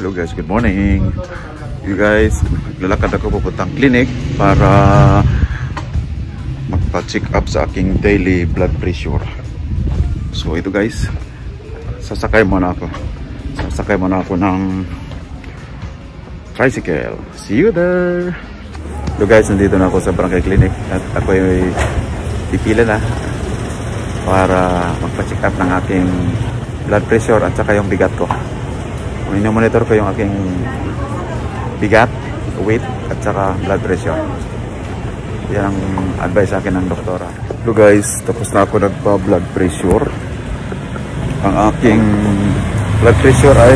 Hello guys, good morning. You guys, lalakad ako pupuntang clinic para magpa-check up sa aking daily blood pressure. So ito guys, sasakay muna ako ng tricycle. See you there. Hello guys, nandito na ako sa barangay clinic at ako ay pipila na para magpa-check up ng aking blood pressure at saka yung bigat ko. Monitor ko yung aking bigat, weight at saka blood pressure. Yan ang advice sa akin ng doktora. So guys, tapos na ako nagpa-blood pressure. Ang aking blood pressure ay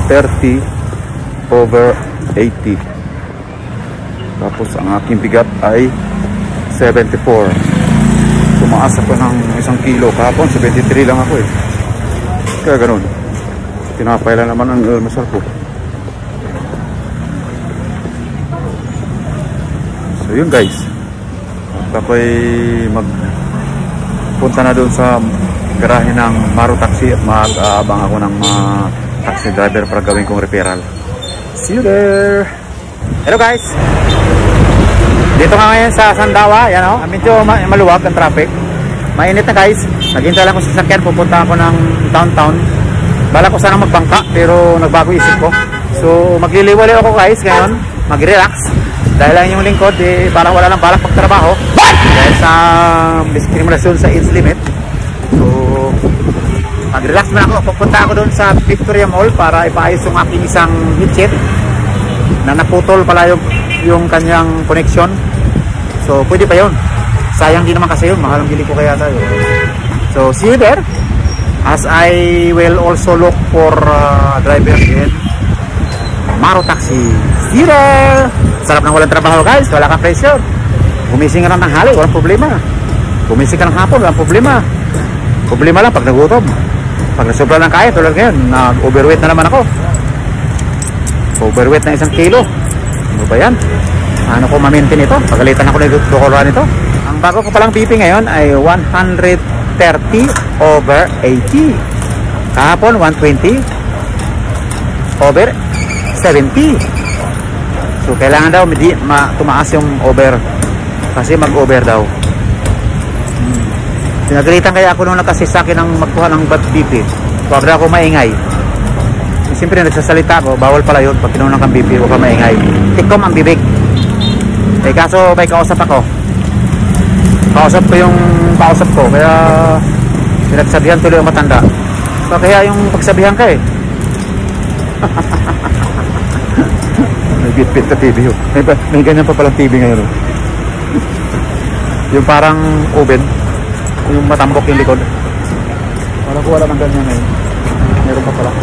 130/80. Tapos ang aking bigat ay 74. Tumaas ako ng 1 kilo. Kahapon 73 lang ako eh. Kaya ganun. Tinapay lang naman ang almusal ko. So yun guys, ako'y magpunta na doon sa garahe ng Maro Taxi at mag-aabang ako ng mga taxi driver para gawin kong referral. See you there! Hello guys! Dito nga ngayon sa Sandawa, yan o, medyo maluwag ang traffic. Mainit na guys, naghintay lang ko sa sasakyan, pupunta ako ng downtown. Bala ko sana magbangka pero nagbago isip ko. So magliliwali ako guys ngayon, mag-relax. Dahil lang yung lingkod parang wala nang balak pagtrabaho dahil sa diskriminasyon sa age limit. So mag-relax na ako. Pupunta ako doon sa Victoria Mall para ipaayos yung aking isang headset na naputol pala yung kanyang connection. So pwede pa yun. Sayang din naman kasi yun, mahal ang bili ko kaya tayo. So see you there. As I will also look for drivers in Maro Taxi. See you there! Sarap ng walang trabaho guys, wala kang pressure. Gumising ka ng tanghali, walang problema. Gumising ka ng hapon, walang problema. Problema lang pag nagutom. Pag nasobra ng kaya, tulad ngayon, nag-overweight na naman ako. Overweight na 1 kilo. Ano ba yan? Ano ko ma-maintain ito? Pagalitan ako na doktora nito. Ang bago ko palang BP ngayon ay 130/80. Kahapon 120/70. So kailangan daw tumaas yung over kasi mag-over daw. Pinagalitan kaya ako nung nakasisakin ng magkuha ng BP. Huwag na ako maingay. Siyempre nagsasalita ako, bawal pala yun pag kinuha ng BP, huwag ka maingay. Tikom ang bibig. Eh kaso may kausap ako. Kausap ko kaya pinagsabihan tuloy ang matanda. So kaya yung pagsabihan ka eh. May bitbit na TV yun. May ganyan pa palang TV ngayon. Yung parang oven. Yung matambok yung likod. Parang ko wala ng ganyan ngayon. Meron pa pala.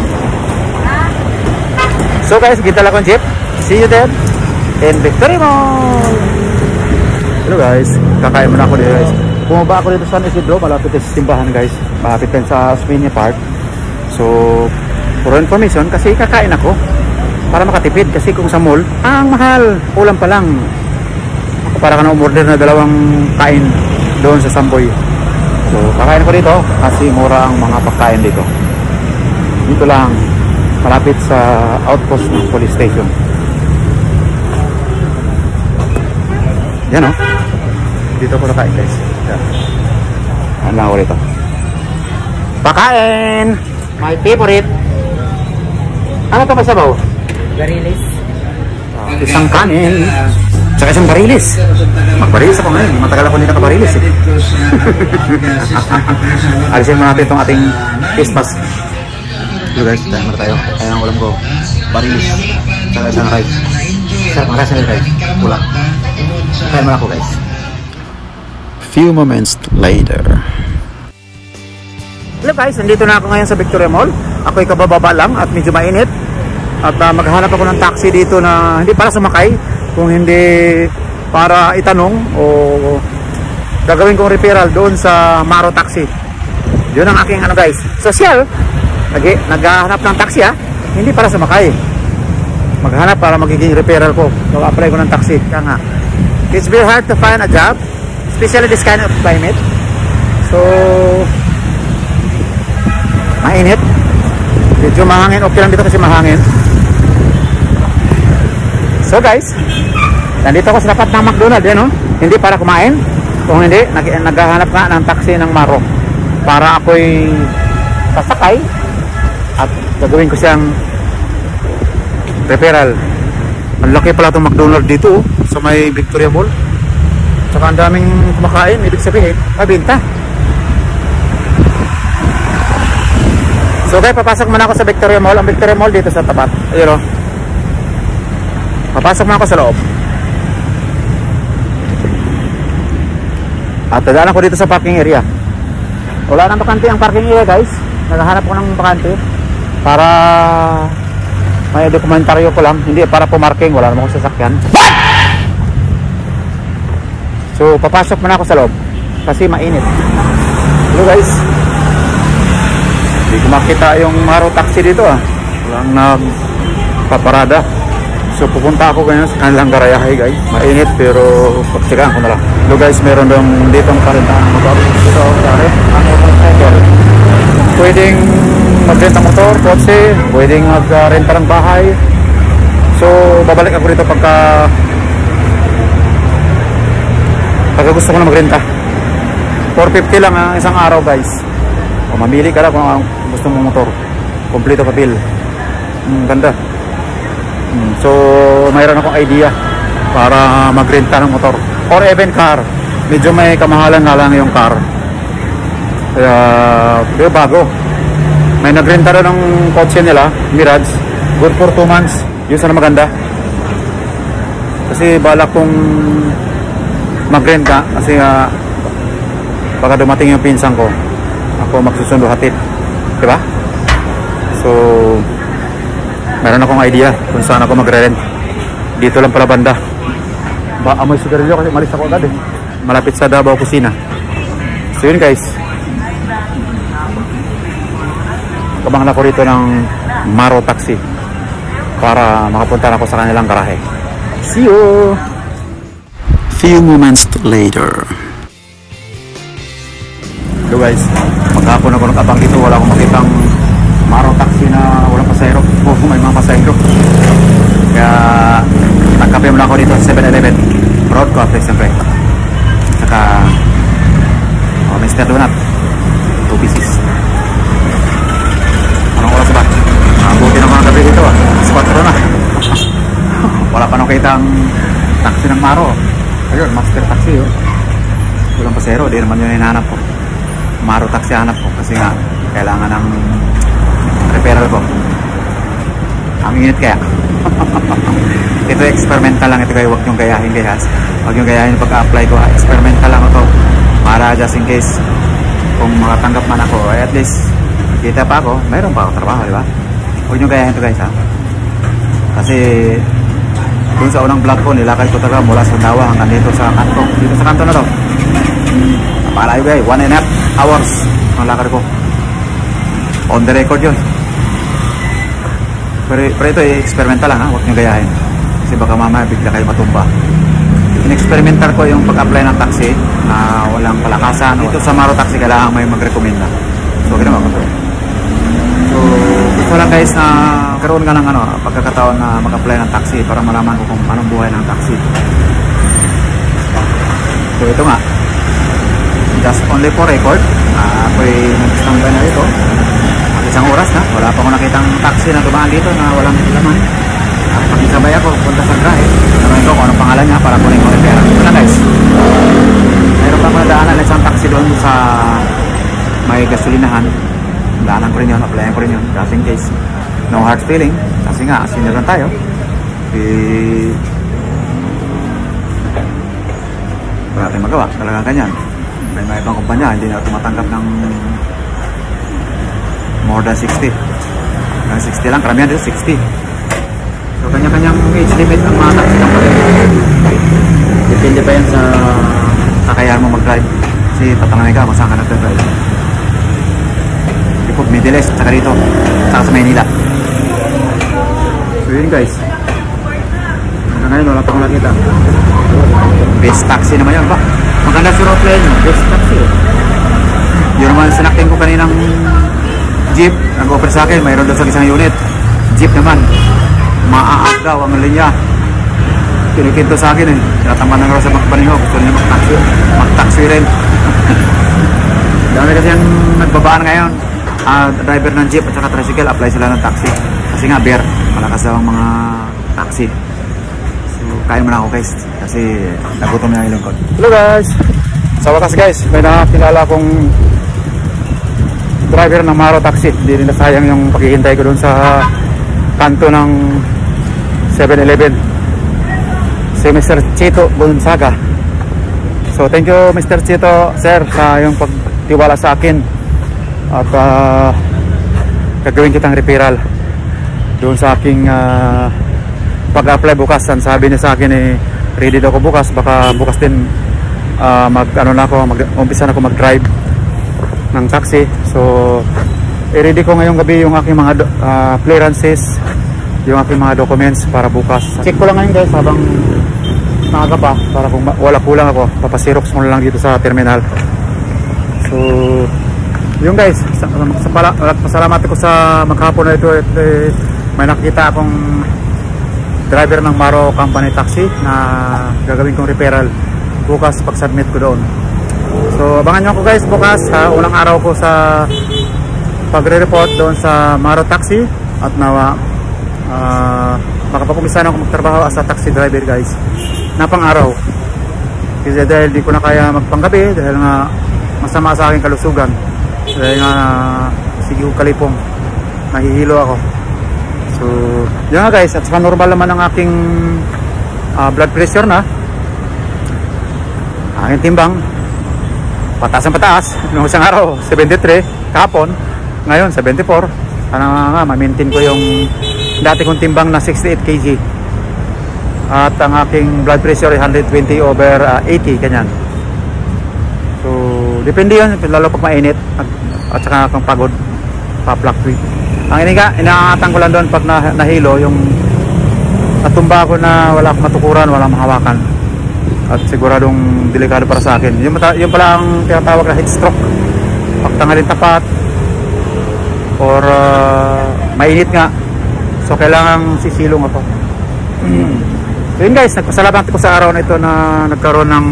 So guys, gintal akong jeep. See you there in Victoria Mall. Hello guys, kakain muna ako dito guys. Bumaba ako dito sa San Isidro, malapit sa simbahan guys. Malapit din sa Osmeña Park. So, for information, kasi kakain ako para makatipid. Kasi kung sa mall, ang mahal, ulam pa lang. Ako para ka na umorder na 2 kain doon sa Samboy. So, kakain ko dito kasi mura ang mga pagkain dito. Dito lang, malapit sa outpost ng police station. Yan o. Dito ko nakain guys. Yan. Ano lang ako rito. Pakain! My favorite. Ano ito masabaw? Barilis. Isang kanin. Tsaka isang barilis. Magbarilis ako ngayon. Matagal ako hindi nakabarilis eh. Alisin mo natin itong ating face mask. So guys, tayo muna tayo. Kaya ang ulam ko, barilis. Tsaka isang rice. Sarap ang rice na rice. Pula. Kaya muna ako guys. Few moments later. Hello guys, nandito na ako ngayon sa Victoria Mall. Ako'y kabababa lang at medyo mainit. At maghahanap ako ng taxi dito na hindi para sumakay, kung hindi para itanong o gagawin kong referral doon sa Maro Taxi. Yun ang aking ano guys, social. Naghahanap ng taxi hindi para sumakay. Maghanap para magiging referral ko. Mag-apply ko ng taxi. Kaya nga, it's very hard to find a job, especially this kind of climate. So mainit, medyo mahangin. Okay lang dito kasi mahangin. So guys, nandito ako sa tapat ng McDonald's, yan, oh. Hindi para kumain. Kung hindi, naghahanap nga ng taxi ng Maro para ako'y sasakay at gagawin ko siyang referral. Ang laki pala itong McDonald's dito, oh, sa may Victoria Mall. Tsaka ang daming kumakain, ibig sabihin, mabinta. So guys, papasok muna ako sa Victoria Mall. Ang Victoria Mall dito sa tapat. Ayun, oh. Papasok muna ako sa loob. At dadaan ako dito sa parking area. Wala nang bakante ang parking area, guys. Naghahanap ko ng bakante para may dokumentaryo ko lang. Hindi para pumarking, wala naman akong sasakyan. So papasok muna ako sa loob kasi mainit. Hello guys, hindi ko makita yung Maro taxi dito, ah. Walang nagpaparada. So pupunta ako ganyan sa kanilang garayahe, guys. Mainit pero pagtsagaan ko na lang. Hello guys, meron dong dito ang karentahan ng motor. So sorry, ang motor. Pwedeng magrenta ng motor, kotse, pwedeng magrenta ng bahay. So babalik ako dito pagka gusto ko na magrenta. 450 lang ang isang araw, guys. O mamili ka lang kung gusto mong motor. Kompleto papel. Ganda. So mayroon akong idea para magrenta ng motor or even car. Medyo may kamahalan na lang yung car. Kaya bago. May nagrenta rin ng kotse nila, Mirage. Good for 2 months. Yun sana maganda. Kasi balak kong magrenta kasi baka dumating yung pinsan ko, ako magsusundo hatid, diba? So meron akong idea kung saan ako magre-rent. Dito lang pala banda. Amoy sigarilyo kasi malis ako agad, eh. Malapit sa Davao Kusina. So yun guys, kabangla ko rito ng Maro taxi para makapunta na ako sa kanilang garahe. See you! Few moments later. Hello guys, maghapon ako nakabang dito. Wala akong makitang Maro taxi na walang pasahero. May mga pasahero. Kaya nagkape muna ako dito sa 7-Eleven. Road coffee siyempre. Saka Mr. Donut 2 pieces. Anong oras ba? Buti na mga gabi dito, 4 na. Wala pa nang kitang taxi ng Maro. Ayun, master taxi, oh. Walang pasero, di naman yun hinahanap ko. Maro taxi hanap ko kasi nga kailangan ng referral ko. Ang init kaya. Ito experimental lang ito, kayo huwag yung gayahin, guys. Huwag yung gayahin pag-apply ko. Experimental lang ito para just in case kung makatanggap man ako, at least kita pa ako, mayroon pa ako trabaho, di ba? Huwag yung gayahin ito, guys, ha. Kasi dun sa unang vlog ko, nilakay ko talaga mula sa Dawa hanggang dito sa kanto. Dito sa kanto na to. Napakalayo, guys. 1.5 hours ang lakad ko. On the record yun. Pero ito experimental lang, ha. Huwag nyo gayahin. Kasi baka mamaya bigla kayo matumba. In-experimental ko yung pag-apply ng taxi na walang palakasan. Dito sa Maro taxi, kailangan may mag-recommend na. So, ginawa ko to. So, gusto lang guys na karoon ka ng pagkakataon na mag-apply ng taxi para malaman ko kung anong buhay ng taxi. So ito nga, just only for record, ako'y nag-standby na dito isang oras na, wala pa ako nakitang taxi na tumaan dito na walang laman. At pag-isabay ako punta sa grahe, tanongin ko kung anong pangalan niya para kunin ko rin pera. Ito na guys, mayroon pa madaanan na isang taxi doon sa may gasolinahan. Daanan ko rin yun, applyan ko rin yun just in case. No hard feeling kasi nga senior lang tayo. Wala tayong magawa, talagang ganyan. May mga ibang kumpanya hindi na tumatanggap ng more than 60. Ng 60 lang, karamihan dito 60. So kanya-kanyang age limit ang mga taxi ng pala. Depende pa yan sa kakayahan mo mag-drive. Kasi tatanungin ka kung saan ka nag-drive. Middle East, saka dito, saka sa Maynila. So yun guys, hanggang ngayon wala pa akong nakita. Best taxi naman yun ba? Maganda si Roadline, best taxi. Yun naman sinakting ko kaninang jeep, nag-offer sa akin, mayroon doon sa isang unit. Jeep naman, maaagaw ang linya. kinikinto sa akin eh. Tataman ng raw sa magpaningo. Gusto niya mag-taxi rin. Dami kasi yung nagbabaan ngayon. Driver ng jeep at saka tricycle, apply sila ng taxi. Kasi nga, bear. Malakas daw ang mga taxi. So, kaya mo na ako guys. Kasi nagutom na yung lungkot. Hello guys! Sa wakas guys, may nakakilala akong driver ng Maro Taxi. Hindi rin nasayang yung paghihintay ko doon sa kanto ng 7-Eleven. Si Mr. Chito Gonzaga. So thank you Mr. Chito sir sa yung pagtiwala sa akin. At gagawin kitang referral doon sa aking pag-apply bukas. Ang sabi niya sa akin eh, ready daw ako bukas. Baka bukas din umpisa na ako mag-drive ng taxi. So i-ready ko ngayong gabi yung aking mga clearances, yung aking mga documents para bukas. Check ko lang ngayon guys habang maaga pa, para kung wala kulang ako, papasirox mo lang dito sa terminal. So yung guys, pasalamat ko sa maghapon na ito. May nakita akong driver ng Maro Company Taxi na gagawin kong referral bukas pag-submit ko doon. So abangan nyo ako guys bukas, unang araw ko sa pagre-report doon sa Maro Taxi. At nawa makapag-umpisa na ako magtrabaho as a taxi driver guys na pang araw. Kasi dahil di ko na kaya magpanggabi, dahil nga masama sa aking kalusugan, dahil nga sige ko kalipong, nahihilo ako. So yun nga guys, at saka normal naman ang aking blood pressure na. Aking timbang pataas ang pataas. Noong isang araw 73, kahapon ngayon 74. Sana nga ma-maintain ko yung dati kong timbang na 68 kg. At ang aking blood pressure ay 120/80, ganyan. So depende yun, lalo pag mainit at saka kung pagod, pa-fluctuate. Ang inaangatan ko lang doon pag nahilo, yung natumba ako na wala akong matukuran, wala akong mahawakan. At siguradong delikado para sa akin. Yung pala ang tinatawag na heat stroke. Pagtanghalin tapat or mainit nga. So kailangan sisilong ako. So yun guys, nagpasalamat ko sa araw na ito na nagkaroon ng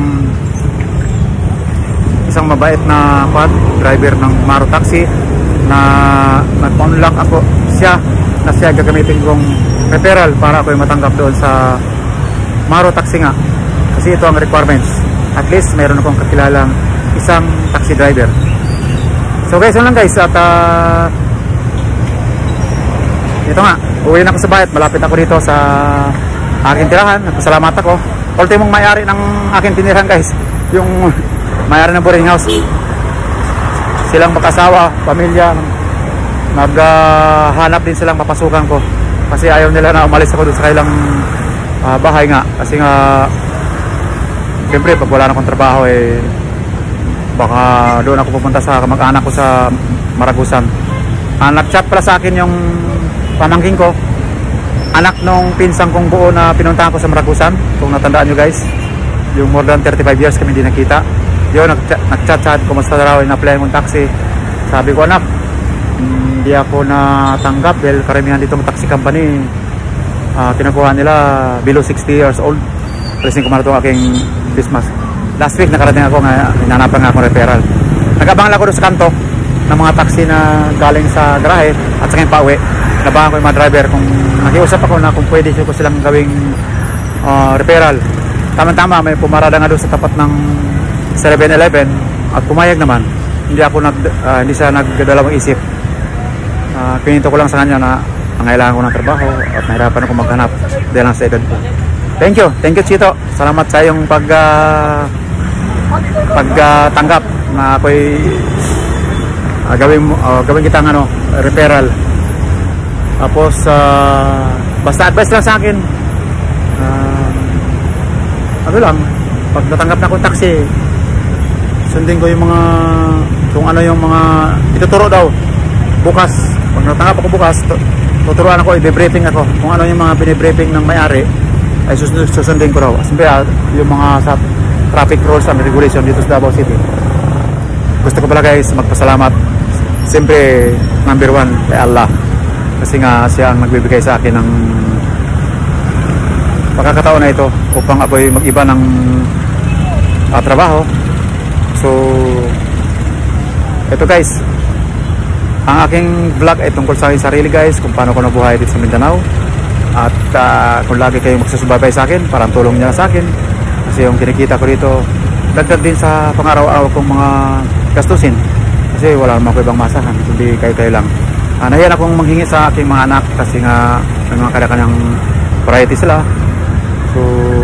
isang mabait na driver ng Maro Taxi na nag-unlock ako siya gagamitin kong referral para ako matanggap doon sa Maro Taxi nga. Kasi ito ang requirements. At least mayroon akong kakilalang isang taxi driver. So guys, yun lang guys. At ito nga, uwi na ako sa bayat. Malapit ako dito sa aking tirahan. Nagpasalamat ako. Ultimong may-ari ng aking tinirahan guys, yung may-ari ng boarding house. Silang mag-asawa, pamilya, naghanap din silang mapasukan ko. Kasi ayaw nila na umalis ako doon sa kailang bahay nga. Kasi nga siyempre pag wala na akong trabaho eh, baka doon ako pupunta sa kamag-anak ko sa Maragusan. Nag-chat pala sa akin yung pamangking ko, anak nung pinsang kong buo na pinuntahan ko sa Maragusan. Kung natandaan nyo guys, yung more than 35 years kami hindi nakita. Yun, nag-chat kumusta raw, in-apply kong taxi. Sabi ko, anak, hindi ako natanggap dahil karamihan ditong taxi company kinukuha nila below 60 years old. Presing ko man itong aking Christmas. Last week nakarating ako, hinanapan nga akong referral. Nag-abang lang ako doon sa kanto ng mga taxi na galing sa garahe at sa akin pauwi. Nabangan ko yung mga driver kung nakiusap ako na kung pwede ko silang gawing referral. Tama-tama, may pumarada nga doon sa tapat ng 7-Eleven at pumayag naman. Hindi siya nagdalawang isip. Pinito ko lang sa kanya na nangailangan ko ng trabaho at nahirapan ako maghanap dahil lang sa edad ko. Thank you Chito. Salamat sa iyong pagtanggap na ako'y gawin kitang referral. Tapos basta advice lang sa akin, pag natanggap na akong taxi, sundin ko yung mga kung ano yung mga ituturo daw bukas. Pag natanggap ako bukas, tuturuan ako, i-briefing ako kung ano yung mga binibriefing ng may-ari, ay susundin ko raw. Siyempre yung mga sa traffic rules and regulation dito sa Davao City. Gusto ko pala guys magpasalamat siyempre number 1 kay Allah, kasi nga siya ang nagbibigay sa akin ng pagkakataon na ito upang ako'y mag-iba ng trabaho. So ito guys, ang aking vlog ay tungkol sa aking sarili guys, kung paano ko nabuhay dito sa Mindanao. At kung lagi kayong magsusubaybay sa akin, parang tulong niya sa akin. Kasi yung kinikita ko dito, dagdag din sa pang-araw-araw kong mga gastusin. Kasi wala naman ko ibang masahan, kundi kayo-kayo lang. Nahiyan akong manghingi sa aking mga anak kasi nga may mga kanya-kanyang variety sila. So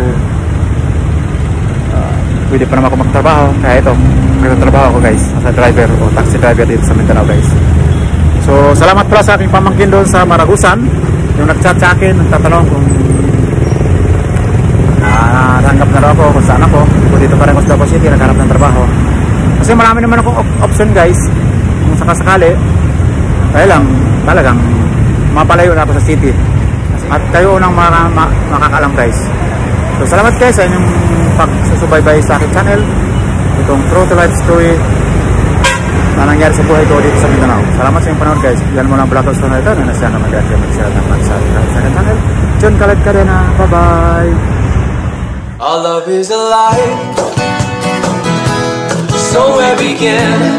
pwede pa naman ako magtrabaho. Kaya ito, nagtatrabaho ako guys, as a driver o taxi driver dito sa Mindanao guys. So salamat pala sa aking pamangkin doon sa Maragusan, yung nag-chat sa akin, nagtatanong kung natanggap na raw ako kung saan ako. Kung dito pa rin ako sa Davao City, naghanap ng trabaho. Kasi marami naman akong option guys, kung sakasakali. Kaya lang, talagang mapalayo na ako sa city. At kayo unang makakaalam guys. So salamat guys sa inyong pagsusubaybay sa aking channel. Itong true to life story na nangyari sa buhay ko dito sa Mindanao. Salamat sa inyong panood guys. Yan mo lang vlog na ito na nasya naman dyan. Mag-share naman sa aking channel. John Kalad Cadena. Bye bye. Our love is alive. So where begin?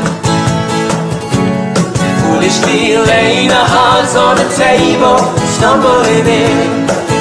Foolishly laying our hearts on the table, stumbling in.